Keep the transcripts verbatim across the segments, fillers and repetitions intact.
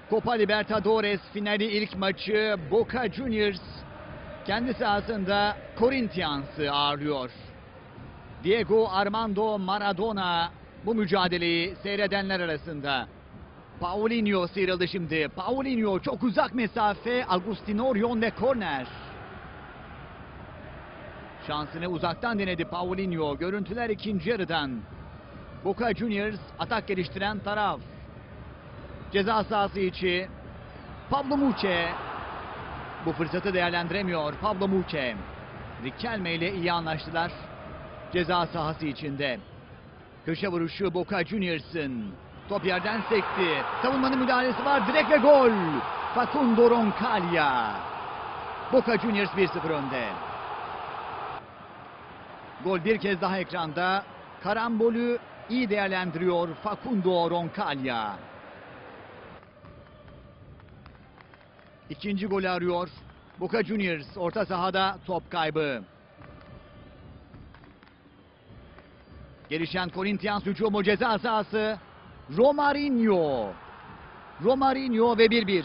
Copa Libertadores finali ilk maçı Boca Juniors kendi sahasında Corinthians'ı ağırlıyor. Diego Armando Maradona bu mücadeleyi seyredenler arasında. Paulinho sıyrıldı şimdi. Paulinho çok uzak mesafe. Agustin Orion ve korner. Şansını uzaktan denedi Paulinho. Görüntüler ikinci yarıdan. Boca Juniors atak geliştiren taraf. Ceza sahası içi. Pablo Muçe. Bu fırsatı değerlendiremiyor Pablo Muçe. Riquelme ile iyi anlaştılar. Ceza sahası içinde. Köşe vuruşu Boca Juniors'ın. Top yerden sekti. Savunmanın müdahalesi var. Direkt ve gol. Facundo Roncaglia. Boca Juniors bir sıfır önde. Gol bir kez daha ekranda. Karambolü iyi değerlendiriyor Facundo Roncaglia. İkinci golü arıyor Boca Juniors. Orta sahada top kaybı. Gelişen Corinthians hücumu ceza sahası. Romarinho. Romarinho ve bir bir.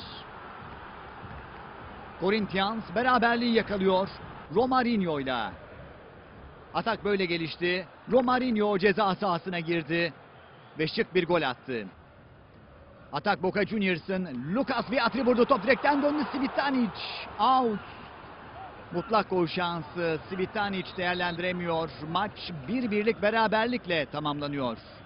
Corinthians beraberliği yakalıyor Romarinho ile. Atak böyle gelişti. Romarinho ceza sahasına girdi ve şık bir gol attı. Atak Boca Juniors'ın. Lucas Beatriz vurdu. Top direkten döndü. Svitanic out. Mutlak gol şansı Svitanic değerlendiremiyor. Maç bir birlik beraberlikle tamamlanıyor.